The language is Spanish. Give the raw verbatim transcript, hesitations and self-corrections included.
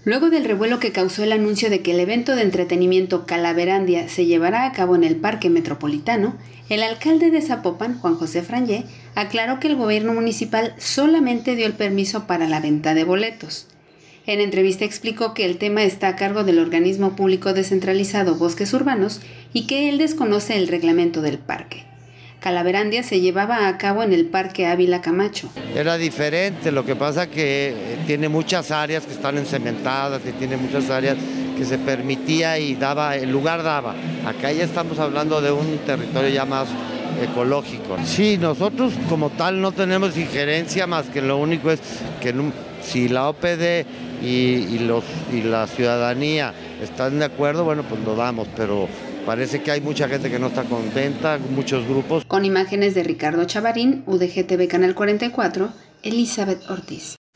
Luego del revuelo que causó el anuncio de que el evento de entretenimiento Calaverandia se llevará a cabo en el Parque Metropolitano, el alcalde de Zapopan, Juan José Frangé, aclaró que el gobierno municipal solamente dio el permiso para la venta de boletos. En entrevista explicó que el tema está a cargo del organismo público descentralizado Bosques Urbanos y que él desconoce el reglamento del parque. Calaverandia se llevaba a cabo en el Parque Ávila Camacho. Era diferente, lo que pasa que tiene muchas áreas que están encementadas y tiene muchas áreas que se permitía y daba, el lugar daba. Acá ya estamos hablando de un territorio ya más ecológico. Sí, nosotros como tal no tenemos injerencia, más que lo único es que si la O P D y, y, los, y la ciudadanía están de acuerdo, bueno, pues lo damos, pero parece que hay mucha gente que no está contenta, muchos grupos. Con imágenes de Ricardo Chavarín, U D G T V Canal cuarenta y cuatro, Elizabeth Ortiz.